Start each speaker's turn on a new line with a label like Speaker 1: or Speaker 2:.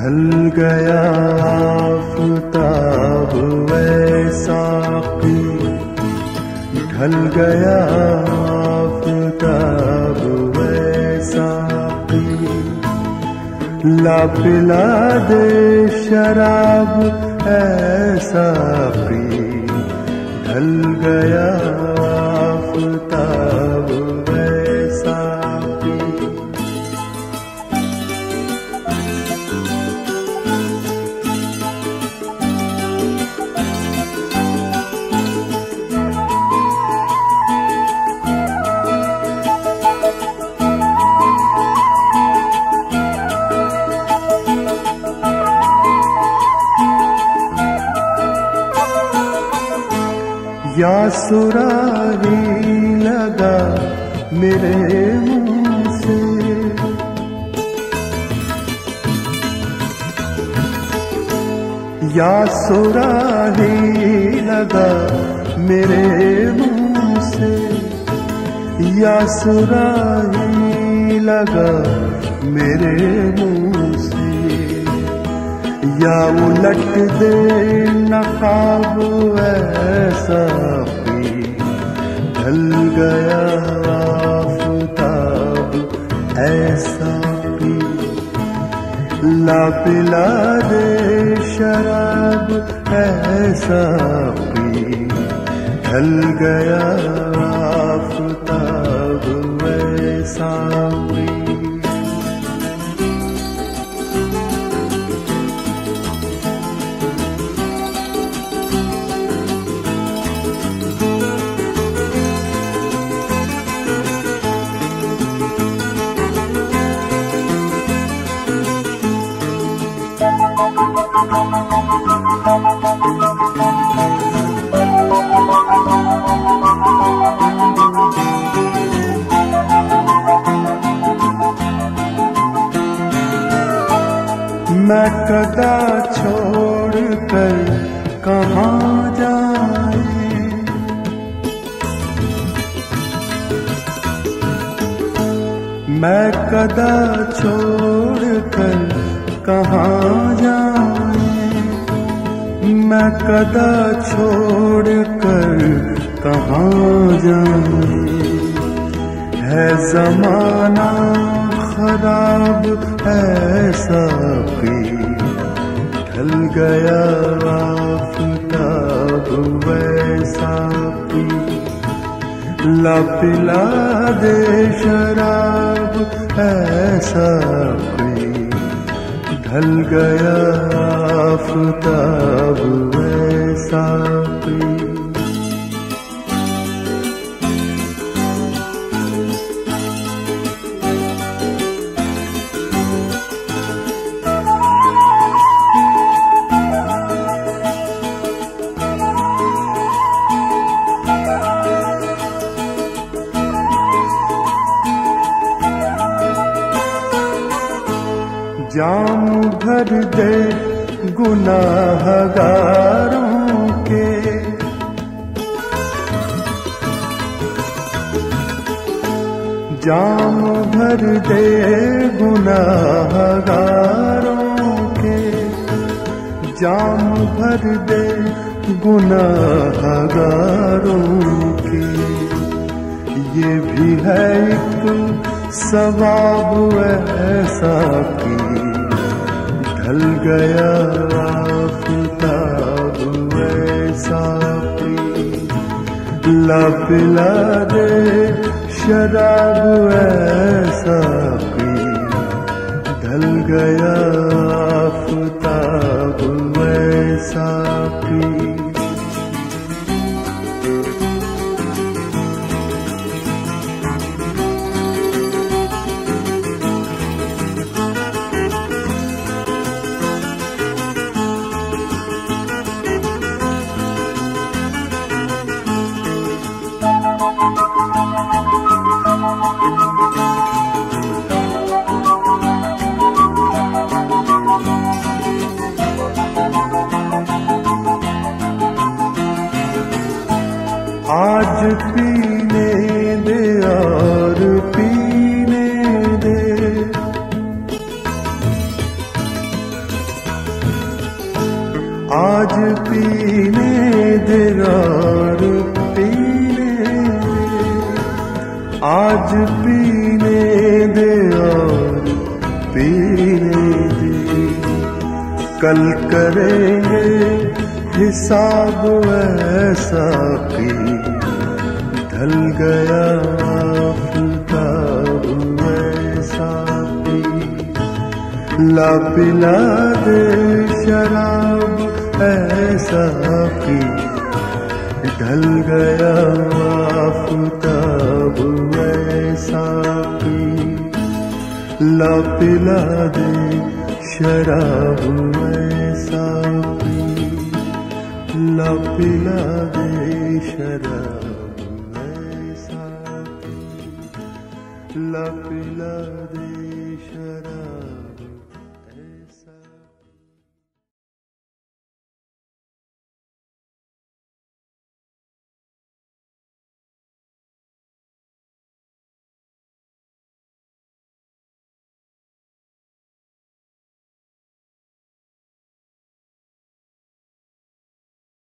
Speaker 1: ढल गया आफताब वैसा की, ढल गया आफताब वैसा की, ला पिला दे शराब ऐसा पी, ढल गया आफताब वैसा पी। या सुराही लगा मेरे मुंह से, या सुराही लगा मेरे मुंह से, या सुराही लगा मेरे मुंह से, या उलट दे नकाब ऐसा पी, ढल गया आफताब ऐसा पी, ला पिला दे शराब ऐसा पी, ढल गया आफताब ऐसा पी। मैं कदा छोड़ कर कहाँ जाए, मैं कदा छोड़ कर कहाँ जाए, मैं कदा छोड़ कर कहाँ जाए, है ज़माना खराब ऐसा पी, ढल गया आफताब वैसा पी, ला पिला दे शराब ऐसा पी, ढल गया आफताब वैसा पी। जाम भर दे गुनाहगारों के, जाम भर दे गुनाहगारों के, जाम भर दे गुनाहगारों के, ये भी है एक सवाब ऐसा की, ढल गया आफताब ऐसा पी, ला पिला दे शराब ऐसा पी, ढल गया आफताब ऐसा पी। आज पीने दे और पीने दे, आज पीने दे और पीने दे, कल करेंगे हिसाब ऐसा पी, ढल गया आफताब ऐसा पी, ला पिला दे शराब ऐसा पी, ढल गया आफताब ऐसा पी, ला पिला दे शराब ऐसा पी, ला पिला दे शराब ऐसा पी, ला पिला दे शराब।